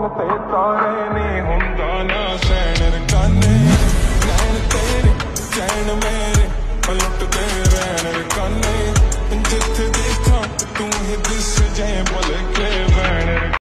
phone ਤੇ ਤਾਰੇ ਨਹੀਂ ਹੁੰਦਾ ਨਾ ਸੈਨ ਰਕਾਨੇ ਨੈਣ ਤੇਰੇ ਚੈਨ ਮੇਰੇ ਲੁੱਟ ਕੇ ਰਹਿਣ ਰਕਾਨੇ